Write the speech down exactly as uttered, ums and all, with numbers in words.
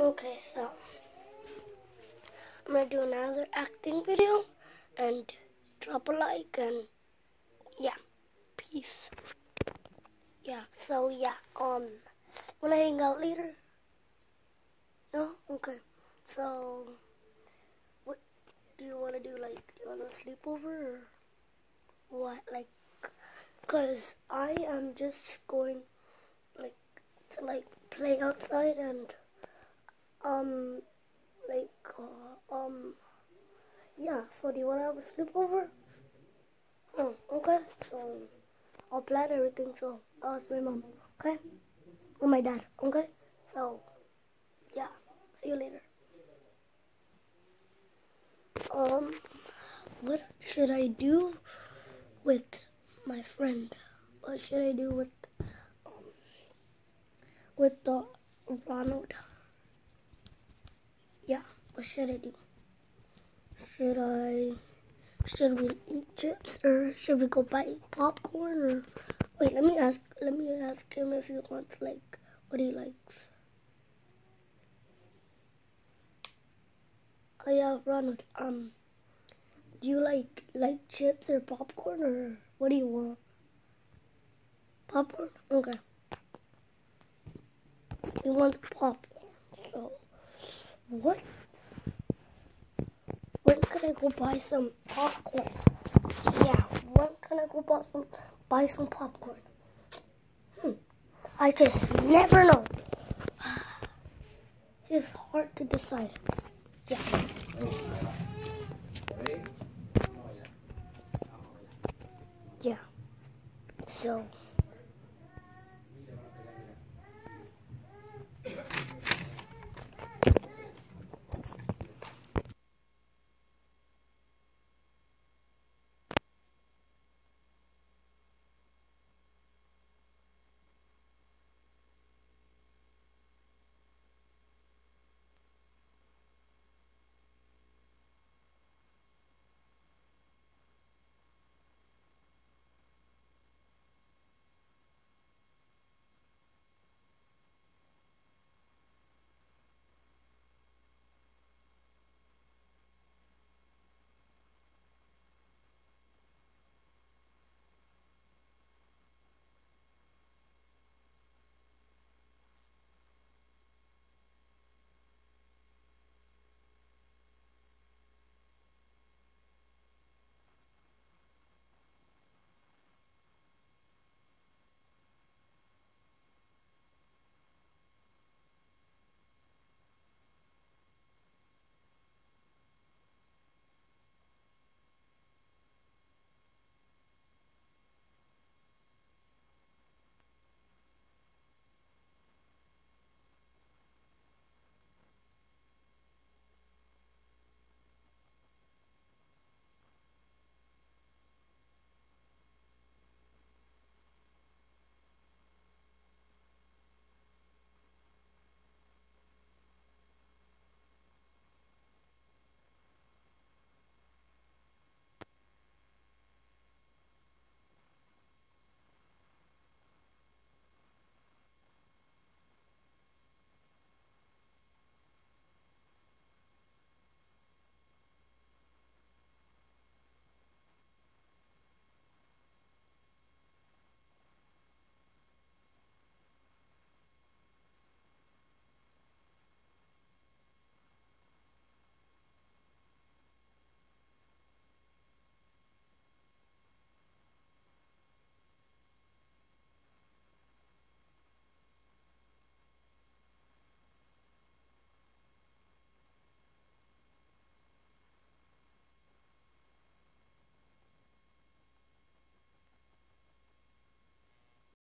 Okay, so I'm gonna do another acting video and drop a like and yeah, peace. Yeah, so yeah, um, wanna hang out later? No? Okay. So, what do you wanna do? Like, do you wanna sleep over or what? Like, cause I am just going, like, to like play outside and um, like, uh, um, yeah. So, do you wanna have a sleepover? Oh, okay. So, I'll plan everything. So, I'll ask my mom. Okay? Or my dad. Okay? So, yeah. See you later. Um, what should I do with my friend? What should I do with um, with the Ronald? Yeah, what should I do? Should I should we eat chips or should we go buy popcorn or wait? Let me ask. Let me ask him if he wants like what he likes. Oh yeah, Ronald. Um, do you like like chips or popcorn or what do you want? Popcorn? Okay. He wants popcorn. So, what? When can I go buy some popcorn? Yeah, when can I go buy some, buy some popcorn? Hmm. I just never know. It's just hard to decide. Yeah. Yeah. So.